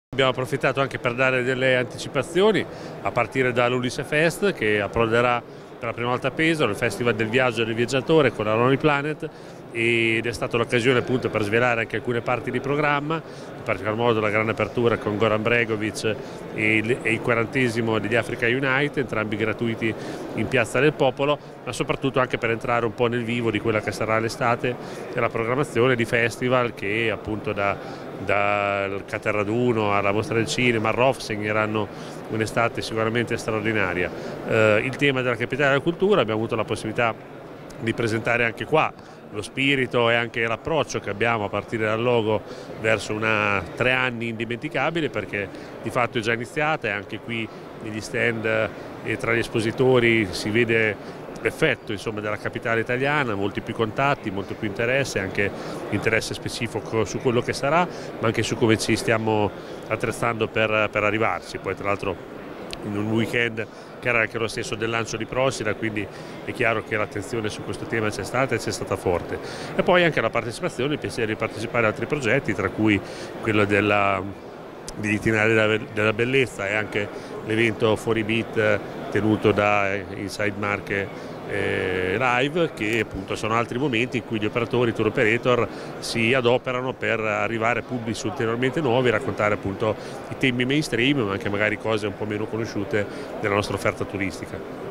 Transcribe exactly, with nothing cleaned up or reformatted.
Abbiamo approfittato anche per dare delle anticipazioni a partire dall'Ulisse Fest, che approderà per la prima volta a Pesaro, il Festival del Viaggio e del Viaggiatore con la Lonely Planet, ed è stata l'occasione appunto per svelare anche alcune parti di programma, in particolar modo la grande apertura con Goran Bregovic e il quarantesimo degli Africa Unite, entrambi gratuiti in Piazza del Popolo, ma soprattutto anche per entrare un po' nel vivo di quella che sarà l'estate e la programmazione di festival che appunto da dal Caterraduno alla Mostra del Cinema, al R O F segneranno un'estate sicuramente straordinaria. Eh, il tema della capitale della cultura, abbiamo avuto la possibilità di presentare anche qua lo spirito e anche l'approccio che abbiamo a partire dal logo verso una tre anni indimenticabile, perché di fatto è già iniziata e anche qui negli stand e tra gli espositori si vede l'effetto insomma della capitale italiana, molti più contatti, molto più interesse, anche interesse specifico su quello che sarà, ma anche su come ci stiamo attrezzando per, per arrivarci. Poi tra l'altro in un weekend che era anche lo stesso del lancio di Procida, quindi è chiaro che l'attenzione su questo tema c'è stata e c'è stata forte. E poi anche la partecipazione, il piacere di partecipare a altri progetti, tra cui quello della dell'Itinerario della Bellezza e anche l'evento Fuori Beat tenuto da Inside Marche eh, Live, che appunto sono altri momenti in cui gli operatori, i tour operator si adoperano per arrivare a pubblici ulteriormente nuovi, raccontare appunto i temi mainstream, ma anche magari cose un po' meno conosciute della nostra offerta turistica.